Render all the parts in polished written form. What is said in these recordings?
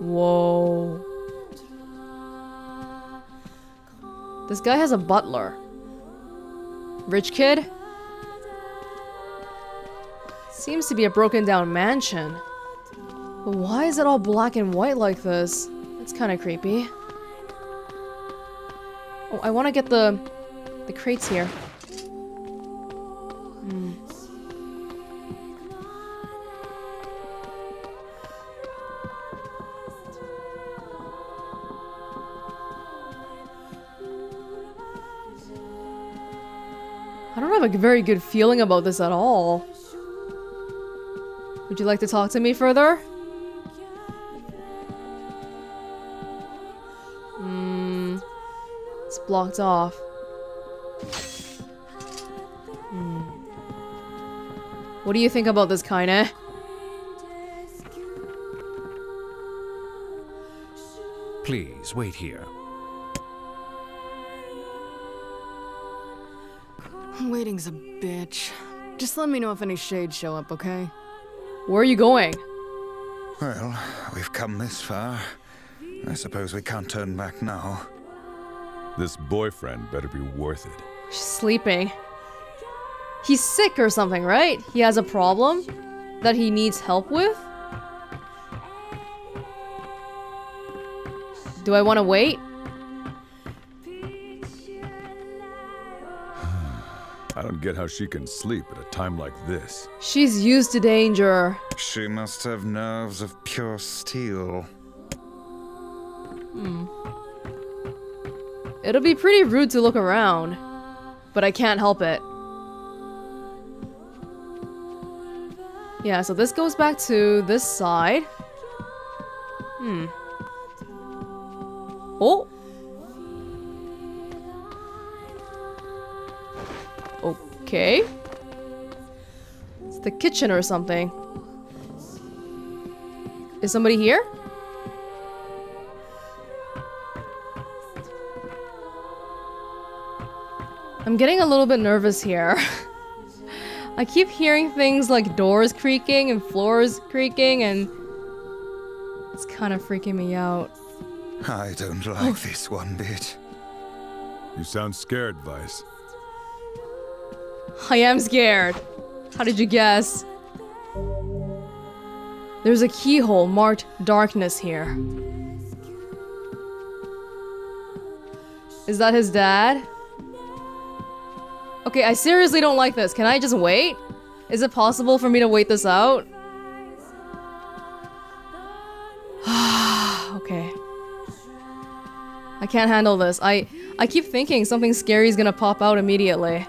Whoa. This guy has a butler. Rich kid? Seems to be a broken down mansion. But why is it all black and white like this? That's kind of creepy. Oh, I want to get the crates here. I don't have a very good feeling about this at all. Would you like to talk to me further? It's blocked off. What do you think about this, Kaine? Please, wait here. Waiting's a bitch. Just let me know if any shades show up, okay? Where are you going? Well, we've come this far. I suppose we can't turn back now. This boyfriend better be worth it. She's sleeping. He's sick or something, right? He has a problem that he needs help with? Do I want to wait? I don't get how she can sleep at a time like this. She's used to danger. She must have nerves of pure steel. It'll be pretty rude to look around, but I can't help it. Yeah, so this goes back to this side. Oh! Okay. It's the kitchen or something. Is somebody here? I'm getting a little bit nervous here. I keep hearing things like doors creaking and floors creaking, and it's kind of freaking me out. I don't like this one bit. You sound scared, Weiss. I am scared. How did you guess? There's a keyhole marked darkness here. Is that his dad? Okay, I seriously don't like this. Can I just wait? Is it possible for me to wait this out? Okay. I can't handle this. I keep thinking something scary is gonna pop out immediately.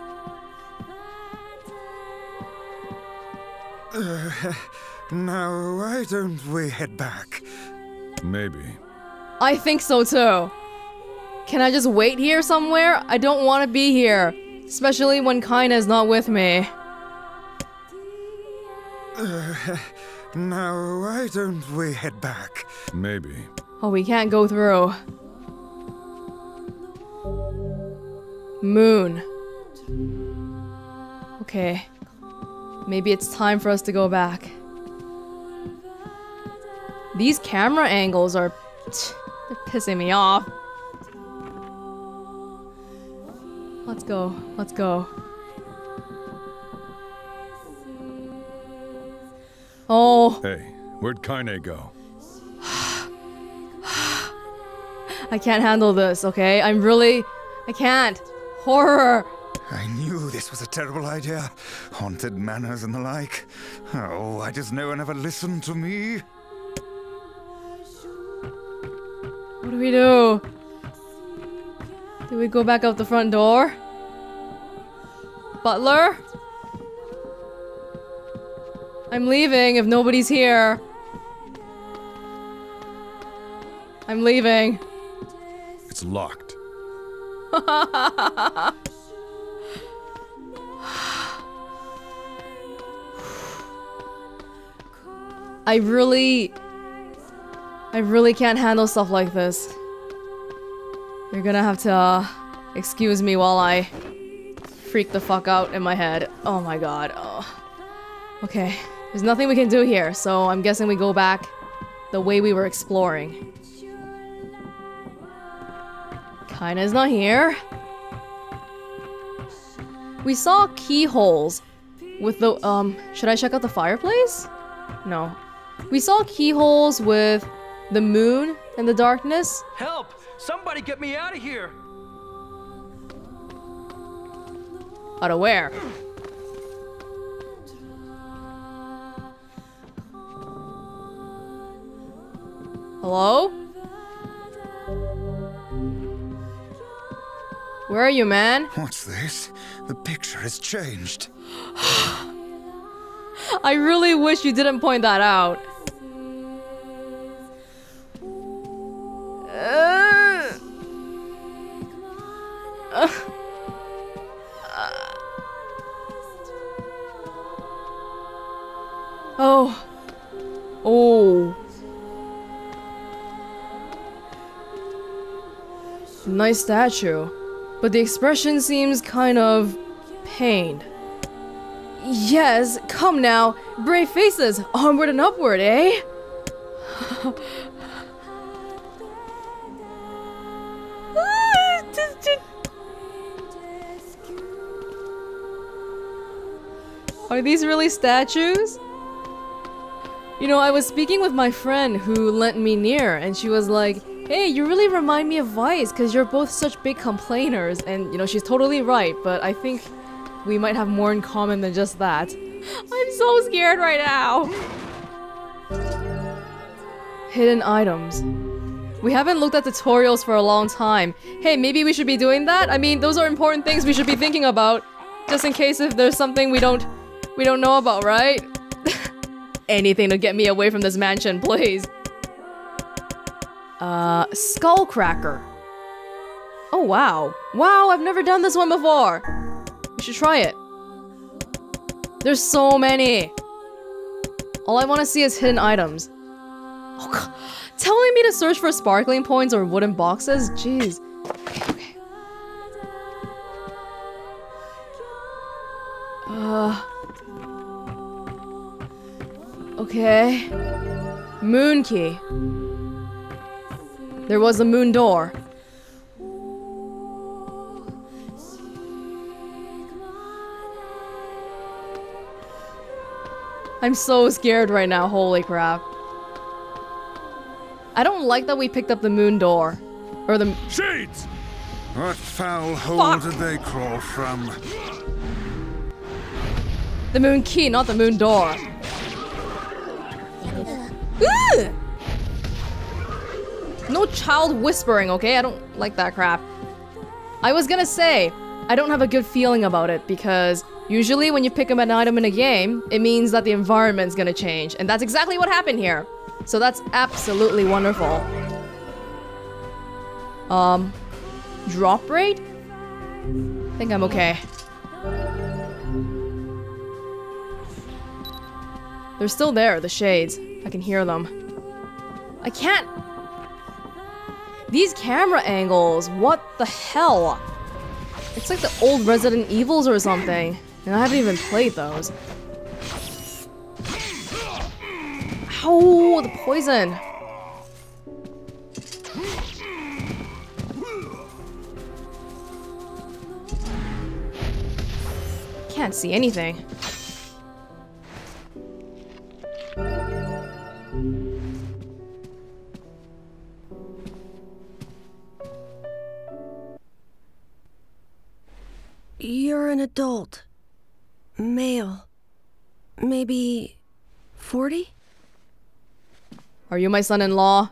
Now, why don't we head back? Maybe. I think so too. Can I just wait here somewhere? I don't want to be here. Especially when Kaine is not with me. Now, why don't we head back? Maybe. Oh, we can't go through. Moon. Okay. Maybe it's time for us to go back. These camera angles are... they're pissing me off. Let's go. Let's go. Oh. Hey, where'd Kaine go? I can't handle this, okay? I can't. Horror. I knew this was a terrible idea. Haunted manors and the like. Oh, I just no one ever listened to me. What do we do? Do we go back out the front door? Butler? I'm leaving if nobody's here. I'm leaving. It's locked. I really can't handle stuff like this. You're gonna have to excuse me while I freak the fuck out in my head. Oh my god. Oh. Okay. There's nothing we can do here, so I'm guessing we go back the way we were exploring. Kaina's not here. We saw keyholes with the, should I check out the fireplace? No. We saw keyholes with the moon and the darkness. Help! Somebody get me out of here! Out of where? Hello? Where are you, man? What's this? The picture has changed. I really wish you didn't point that out. Oh. Oh. Nice statue. But the expression seems kind of pained. Yes, come now. Brave faces, onward and upward, eh? Are these really statues? You know, I was speaking with my friend who lent me Nier, and she was like, hey, you really remind me of Vice, because you're both such big complainers. And, you know, she's totally right, but I think we might have more in common than just that. I'm so scared right now. Hidden items. We haven't looked at tutorials for a long time. Hey, maybe we should be doing that? I mean, those are important things we should be thinking about. Just in case if there's something we don't know about, right? Anything to get me away from this mansion, please. Skullcracker. Oh, wow. Wow, I've never done this one before. We should try it. There's so many. All I want to see is hidden items. Oh, God. Telling me to search for sparkling points or wooden boxes? Jeez. Okay, okay. Okay. Moon key. There was a moon door. I'm so scared right now, holy crap. I don't like that we picked up the moon door. Or the— Shades! What foul hole did they crawl from? the moon key, not the moon door. Ugh! No child whispering, okay? I don't like that crap. I was gonna say, I don't have a good feeling about it because usually when you pick up an item in a game, it means that the environment's gonna change. And that's exactly what happened here. So that's absolutely wonderful. Drop rate? I think I'm okay. They're still there, the shades. I can hear them. I can't... These camera angles, what the hell? It's like the old Resident Evils or something. And I haven't even played those. Ow, the poison. Can't see anything. You're an adult. Male. Maybe 40? Are you my son-in-law?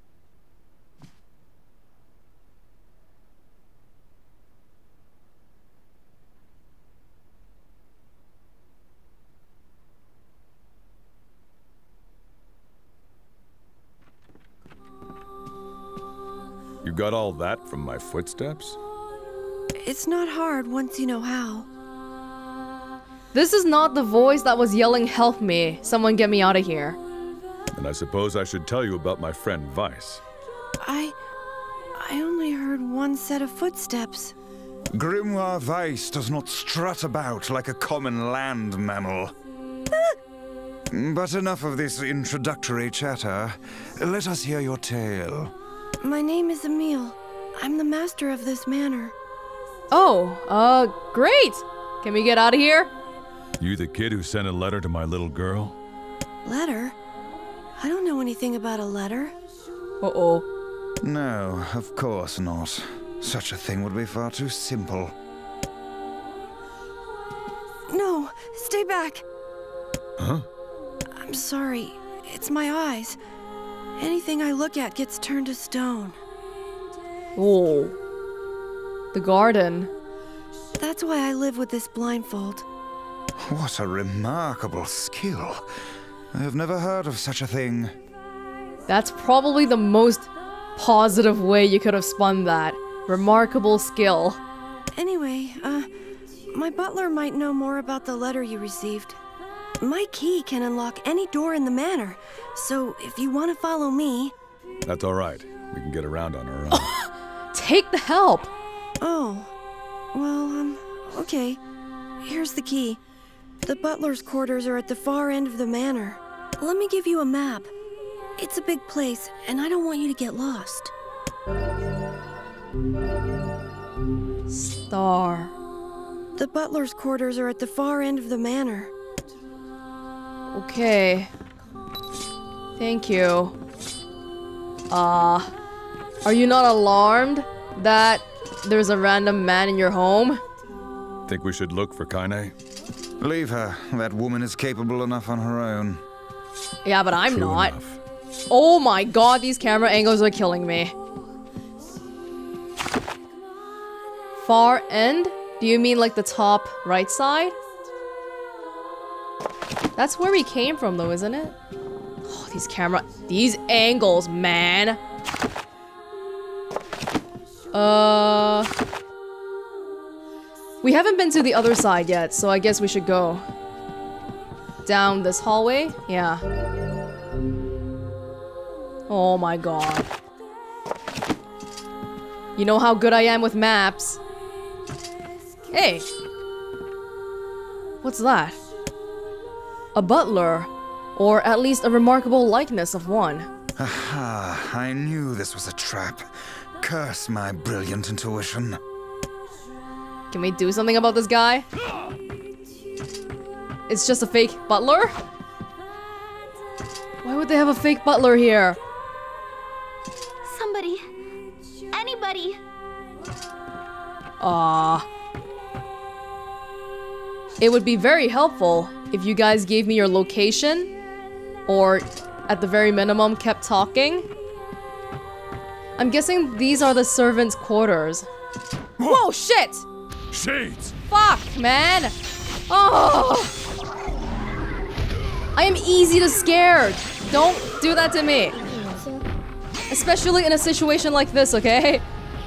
You got all that from my footsteps? It's not hard once you know how. This is not the voice that was yelling, "Help me! Someone get me out of here." And I suppose I should tell you about my friend Vice. I only heard one set of footsteps. Grimoire Weiss does not strut about like a common land mammal. But enough of this introductory chatter. Let us hear your tale. My name is Emile. I'm the master of this manor. Oh, great! Can we get out of here? You the kid who sent a letter to my little girl? Letter? I don't know anything about a letter. Uh-oh. No, of course not. Such a thing would be far too simple. No, stay back. Huh? I'm sorry. It's my eyes. Anything I look at gets turned to stone. Oh. The garden. That's why I live with this blindfold. What a remarkable skill. I have never heard of such a thing. That's probably the most positive way you could have spun that. Remarkable skill. Anyway, my butler might know more about the letter you received. My key can unlock any door in the manor, so if you want to follow me... That's all right. We can get around on our own. Take the help! Oh, well, okay. Here's the key. The butler's quarters are at the far end of the manor. Let me give you a map. It's a big place, and I don't want you to get lost. Star. The butler's quarters are at the far end of the manor. Okay. Thank you. Are you not alarmed that there's a random man in your home? Think we should look for Kaine? Leave her. That woman is capable enough on her own. Yeah, but I'm True not. enough. Oh my god, these camera angles are killing me. Far end? Do you mean like the top right side? That's where we came from though, isn't it? Oh, these angles, man. We haven't been to the other side yet, so I guess we should go. Down this hallway? Yeah. Oh my god. You know how good I am with maps. Hey! What's that? A butler. Or at least a remarkable likeness of one. Aha, I knew this was a trap. Curse my brilliant intuition. Can we do something about this guy? It's just a fake butler? Why would they have a fake butler here? Somebody. Anybody. It would be very helpful if you guys gave me your location, or at the very minimum kept talking. I'm guessing these are the servants' quarters. Whoa, shit! Shades! Fuck, man! Oh! I am easy to scare. Don't do that to me. Especially in a situation like this, okay?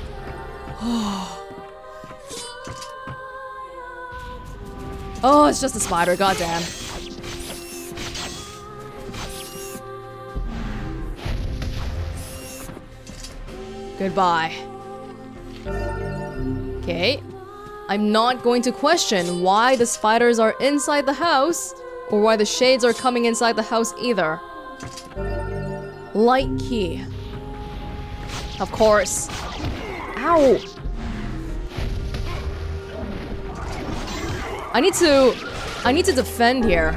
Oh, it's just a spider, goddamn. Goodbye. Okay. I'm not going to question why the spiders are inside the house, or why the shades are coming inside the house either. Light key. Of course. Ow! I need to defend here.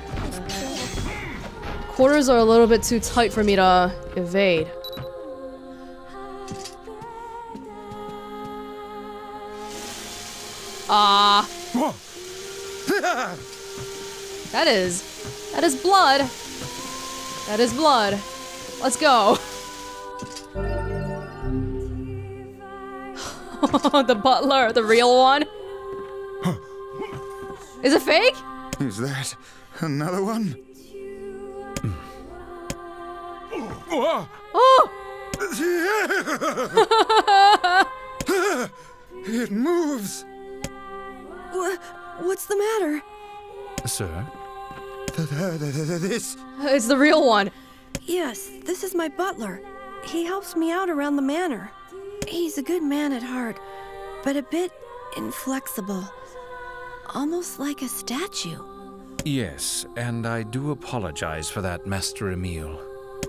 Quarters are a little bit too tight for me to evade. That is blood. That is blood. Let's go. The butler, the real one. Is it fake? Is that another one? Oh! It moves! What's the matter? Sir? This... It's the real one. Yes, this is my butler. He helps me out around the manor. He's a good man at heart, but a bit inflexible. Almost like a statue. Yes, and I do apologize for that, Master Emil.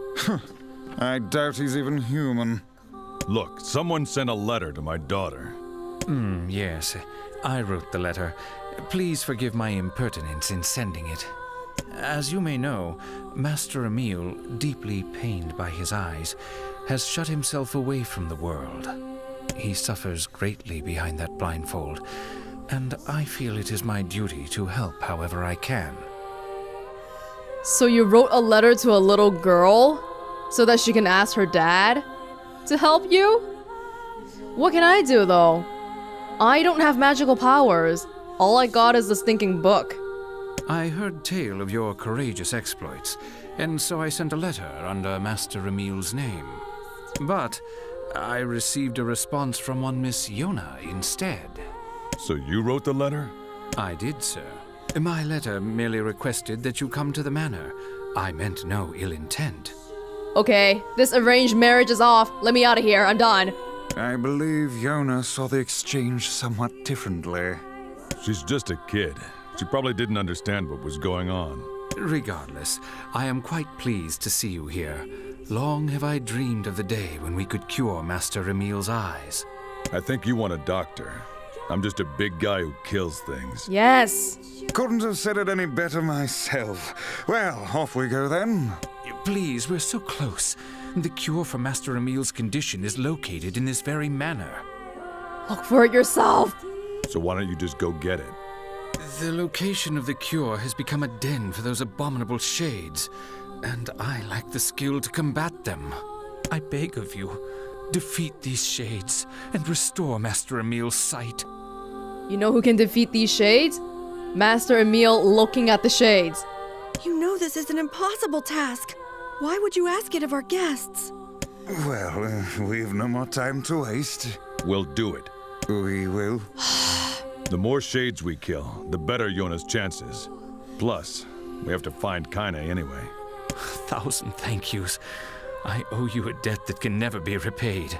I doubt he's even human. Look, someone sent a letter to my daughter. Yes, I wrote the letter. Please forgive my impertinence in sending it. As you may know, Master Emil, deeply pained by his eyes, has shut himself away from the world. He suffers greatly behind that blindfold, and I feel it is my duty to help however I can. So you wrote a letter to a little girl so that she can ask her dad to help you? What can I do though? I don't have magical powers. All I got is the stinking book. I heard tale of your courageous exploits, and so I sent a letter under Master Emil's name. But I received a response from one Miss Yona instead. So you wrote the letter? I did, sir. My letter merely requested that you come to the manor. I meant no ill intent. Okay, this arranged marriage is off. Let me out of here. I'm done. I believe Yona saw the exchange somewhat differently. She's just a kid. She probably didn't understand what was going on. Regardless, I am quite pleased to see you here. Long have I dreamed of the day when we could cure Master Emil's eyes. I think you want a doctor. I'm just a big guy who kills things. Yes. Couldn't have said it any better myself. Well, off we go then. Please, we're so close. The cure for Master Emil's condition is located in this very manor. Look for it yourself. So why don't you just go get it? The location of the cure has become a den for those abominable shades, and I lack the skill to combat them. I beg of you, defeat these shades and restore Master Emil's sight. You know who can defeat these shades? Master Emil looking at the shades. You know this is an impossible task. Why would you ask it of our guests? Well, we've no more time to waste. We'll do it. We will. The more shades we kill, the better Yona's chances. Plus, we have to find Kaine anyway. 1,000 thank yous. I owe you a debt that can never be repaid.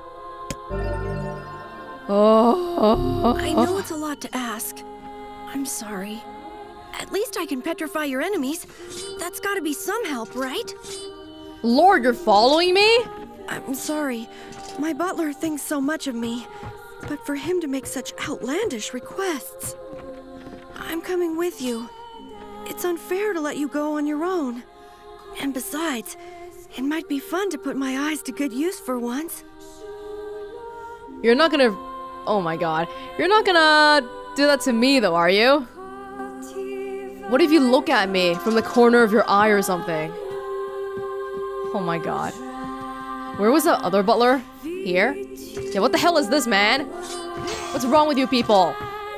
Oh. I know it's a lot to ask. I'm sorry. At least I can petrify your enemies. That's gotta be some help, right? Lord, you're following me? I'm sorry. My butler thinks so much of me. But for him to make such outlandish requests... I'm coming with you. It's unfair to let you go on your own. And besides, it might be fun to put my eyes to good use for once. You're not gonna... Oh my god. You're not gonna do that to me though, are you? What if you look at me from the corner of your eye or something? Oh my god. Where was the other butler? Here? Yeah, what the hell is this, man? What's wrong with you people?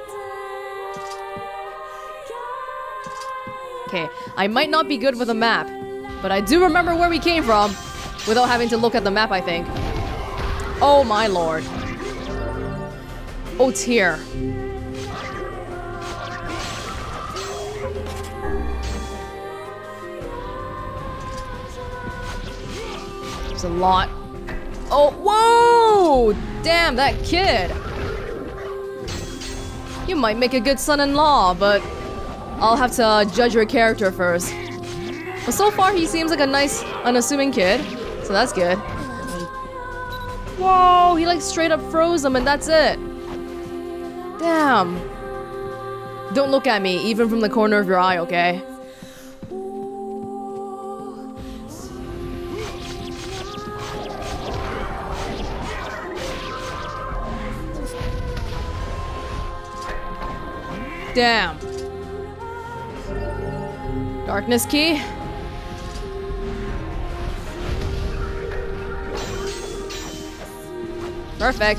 Okay, I might not be good with a map, but I do remember where we came from without having to look at the map, I think. Oh my lord. Oh, it's here. There's a lot. Oh, whoa! Damn, that kid. You might make a good son-in-law, but I'll have to judge your character first. But so far, he seems like a nice, unassuming kid, so that's good. Whoa, he like straight up froze him and that's it. Damn. Don't look at me, even from the corner of your eye, okay? Damn. Darkness key. Perfect.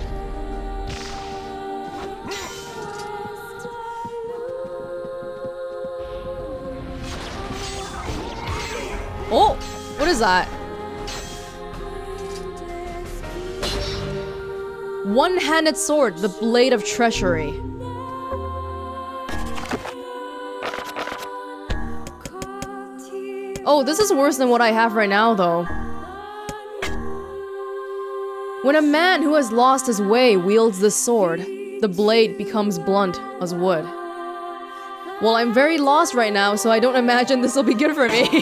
Oh, what is that? One-handed sword, the blade of treachery. Oh, this is worse than what I have right now, though. When a man who has lost his way wields this sword, the blade becomes blunt as wood. Well, I'm very lost right now, so I don't imagine this will be good for me.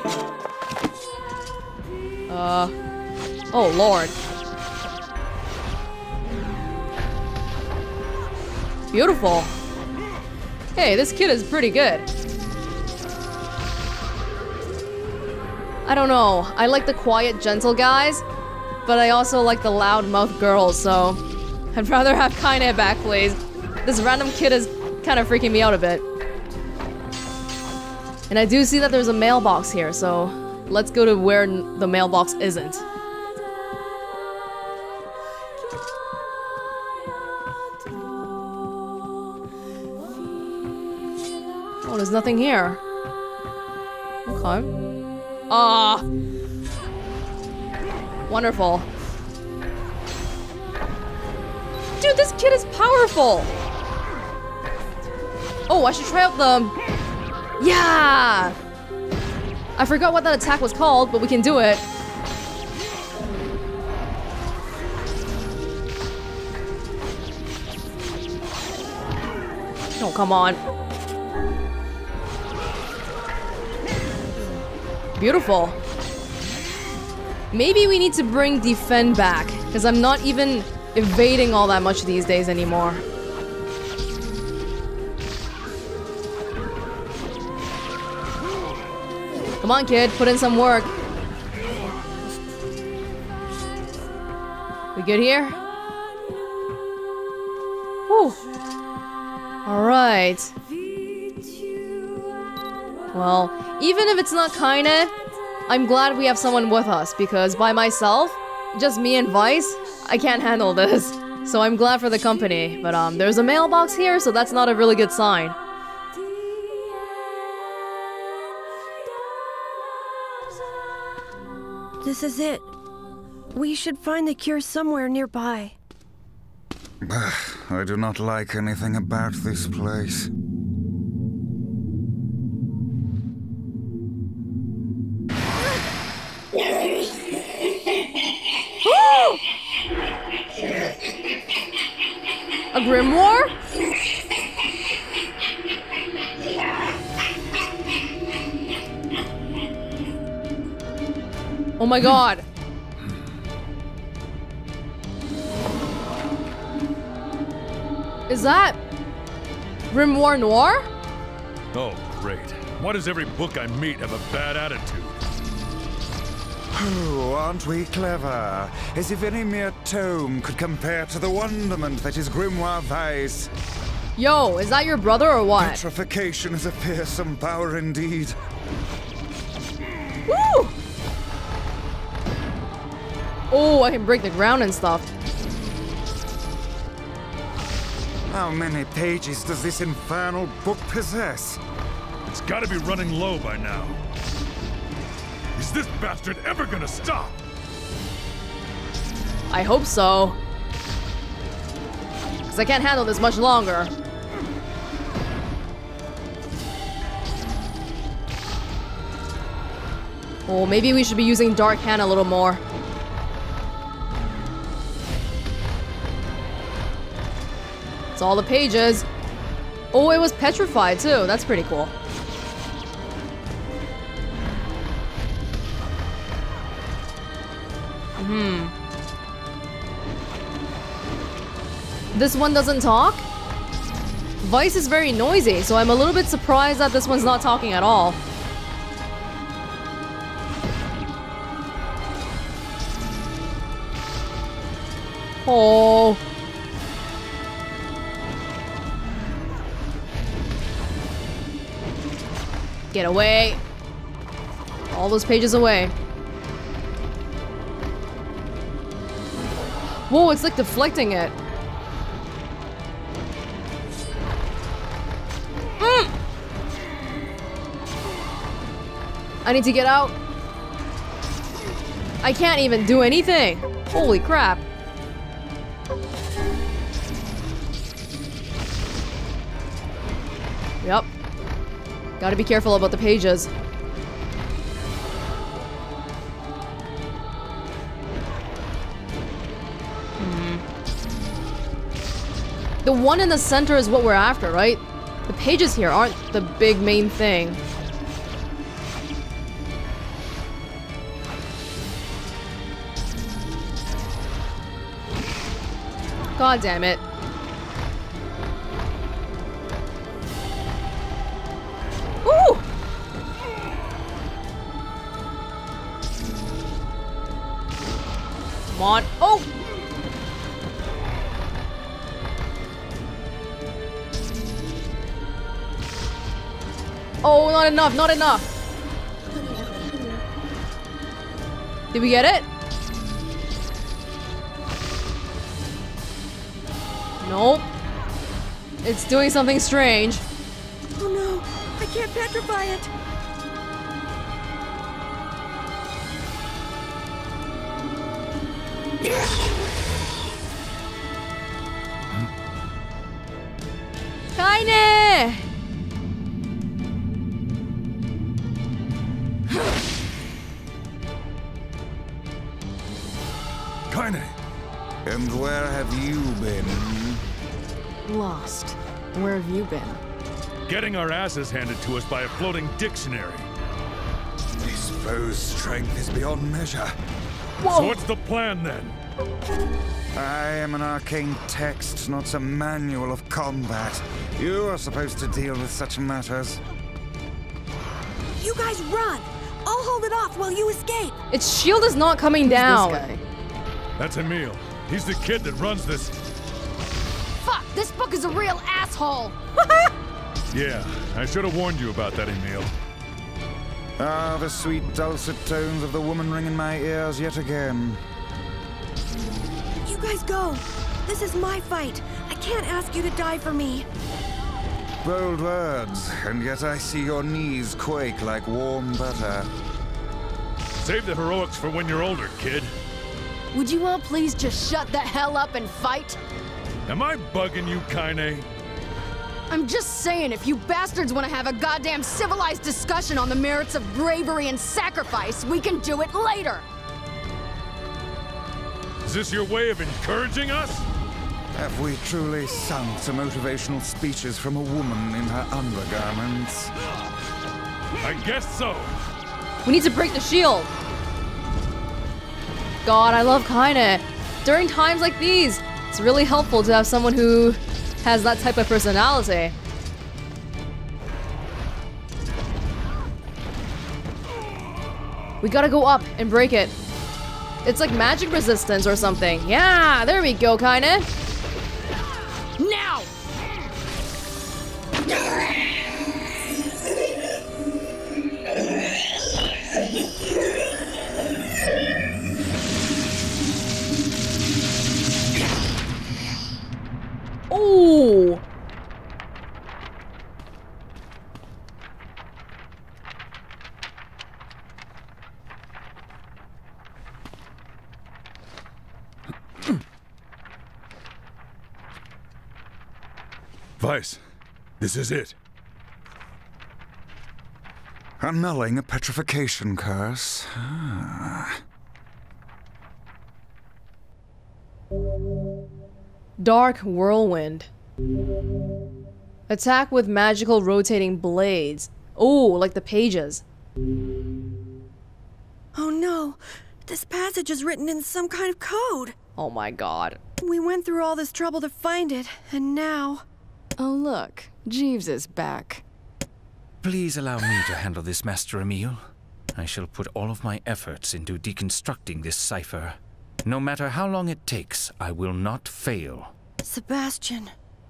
Oh lord. Beautiful. Hey, this kid is pretty good. I don't know. I like the quiet, gentle guys, but I also like the loud-mouthed girls, so I'd rather have Kaine back, please. This random kid is kind of freaking me out a bit. And I do see that there's a mailbox here, so let's go to where the mailbox isn't. Oh, there's nothing here. Okay. Ah! Wonderful. Dude, this kid is powerful! Oh, I should try out the... Yeah! I forgot what that attack was called, but we can do it. Oh, come on. Beautiful. Maybe we need to bring Defend back, because I'm not even evading all that much these days anymore. Come on, kid, put in some work. We good here? Whew. Alright. Well, even if it's not Kaine, I'm glad we have someone with us, because by myself, just me and Weiss, I can't handle this. So I'm glad for the company, but there's a mailbox here, so that's not a really good sign. This is it. We should find the cure somewhere nearby. I do not like anything about this place. A grimoire? Oh my god. Is that Grimoire Noir? Oh, great. Why does every book I meet have a bad attitude? Oh, aren't we clever? As if any mere tome could compare to the wonderment that is Grimoire Weiss. Yo, is that your brother or what? Petrification is a fearsome power indeed. Woo! Oh, I can break the ground and stuff. How many pages does this infernal book possess? It's gotta be running low by now. Is this bastard ever gonna stop? I hope so. Because I can't handle this much longer. Oh, maybe we should be using Dark Hand a little more. It's all the pages. Oh, it was petrified too. That's pretty cool. This one doesn't talk? Weiss is very noisy, so I'm a little bit surprised that this one's not talking at all. Oh. Get away. All those pages away. Whoa, it's like deflecting it. I need to get out. I can't even do anything. Holy crap. Yep. Gotta be careful about the pages. The one in the center is what we're after, right? The pages here aren't the big main thing. God damn it. Ooh! Come on. Oh! Oh, not enough, not enough. Did we get it? Nope. It's doing something strange. Oh no, I can't petrify it. Kaine! Kaine! And where have you been? Lost. Where have you been? Getting our asses handed to us by a floating dictionary. This foe's strength is beyond measure. So what's the plan then? I am an arcane text, not some manual of combat. You are supposed to deal with such matters. You guys run! I'll hold it off while you escape! Its shield is not coming down. This guy. That's Emil. He's the kid that runs this. Fuck! This book is a real asshole! Yeah, I should have warned you about that, Emil. Ah, the sweet dulcet tones of the woman ring in my ears yet again. You guys go! This is my fight! I can't ask you to die for me! Bold words, and yet I see your knees quake like warm butter. Save the heroics for when you're older, kid. Would you all please just shut the hell up and fight? Am I bugging you, Kaine? I'm just saying, if you bastards want to have a goddamn civilized discussion on the merits of bravery and sacrifice, we can do it later! Is this your way of encouraging us? Have we truly sung to motivational speeches from a woman in her undergarments? I guess so. We need to break the shield. God, I love Kaine. During times like these, it's really helpful to have someone who has that type of personality. We gotta go up and break it. It's like magic resistance or something. Yeah, there we go, Kaine. Now! Ooh. Weiss, this is it. Annulling a petrification curse. Ah. Dark Whirlwind. Attack with magical rotating blades. Oh, like the pages. Oh no! This passage is written in some kind of code! Oh my god. We went through all this trouble to find it, and now... Oh look, Jeeves is back. Please allow me to handle this, Master Emil. I shall put all of my efforts into deconstructing this cipher. No matter how long it takes, I will not fail. Sebastian.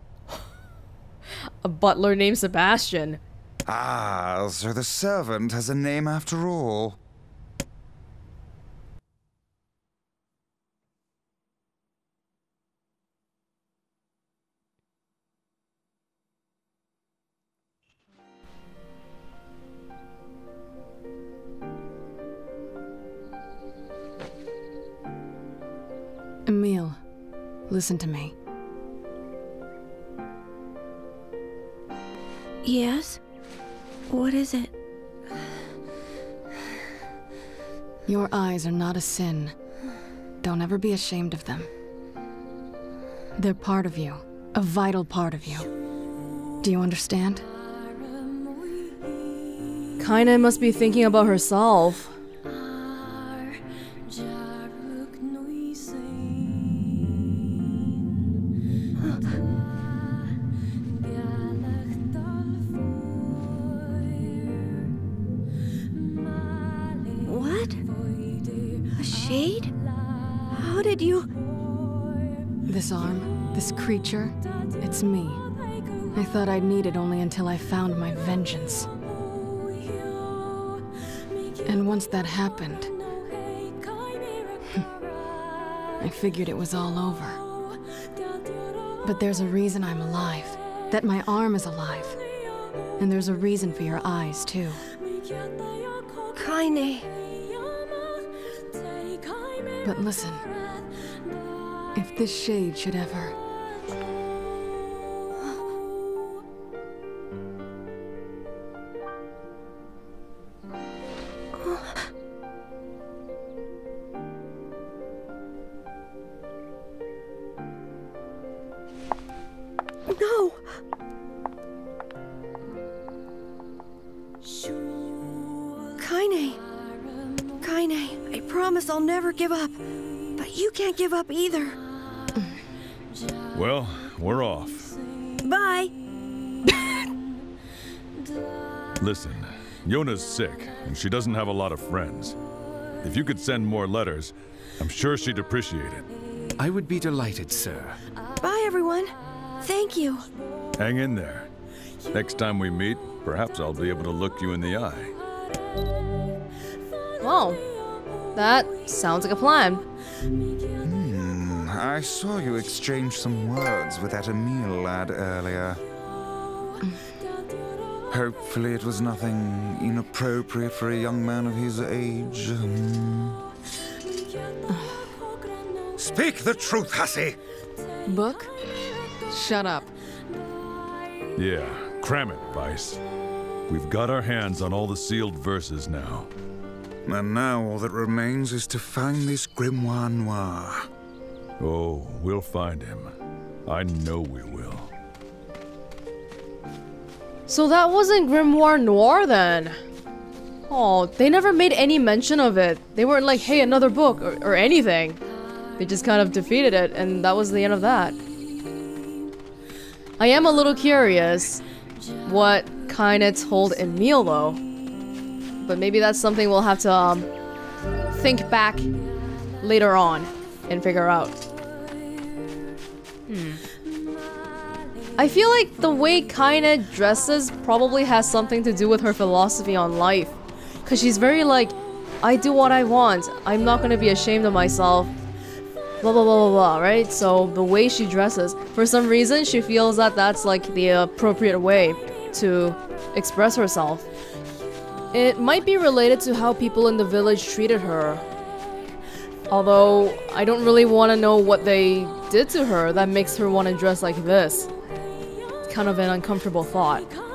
A butler named Sebastian. Ah, so the servant has a name after all. Emil, listen to me. Yes? What is it? Your eyes are not a sin. Don't ever be ashamed of them. They're part of you, a vital part of you. Do you understand? Kinda must be thinking about herself. What? A shade? How did you... This arm, this creature, it's me. I thought I'd need it only until I found my vengeance. And once that happened, I figured it was all over. But there's a reason I'm alive, that my arm is alive. And there's a reason for your eyes, too. Kaine. But listen, if this shade should ever... No! Kaine. Kaine, I promise I'll never give up. But you can't give up either. Well, we're off. Bye! Listen, Yona's sick, and she doesn't have a lot of friends. If you could send more letters, I'm sure she'd appreciate it. I would be delighted, sir. Bye, everyone. Thank you. Hang in there. Next time we meet, perhaps I'll be able to look you in the eye. Well, that sounds like a plan. I saw you exchange some words with that Emil lad earlier. Hopefully it was nothing inappropriate for a young man of his age. Speak the truth, hussy! Book? Shut up. Yeah, cram it, Vice. We've got our hands on all the sealed verses now. And now all that remains is to find this Grimoire Noir. Oh, we'll find him. I know we will. So that wasn't Grimoire Noir then? Oh, they never made any mention of it. They weren't like, hey, another book, or anything. They just kind of defeated it, and that was the end of that. I am a little curious what Kaine told Emil though. But maybe that's something we'll have to think back later on and figure out. I feel like the way Kaine dresses probably has something to do with her philosophy on life. Cause she's very like, I do what I want. I'm not gonna be ashamed of myself. Blah blah blah blah blah, right? So the way she dresses, for some reason she feels that that's like the appropriate way to express herself. It might be related to how people in the village treated her. Although, I don't really want to know what they did to her that makes her want to dress like this. It's kind of an uncomfortable thought.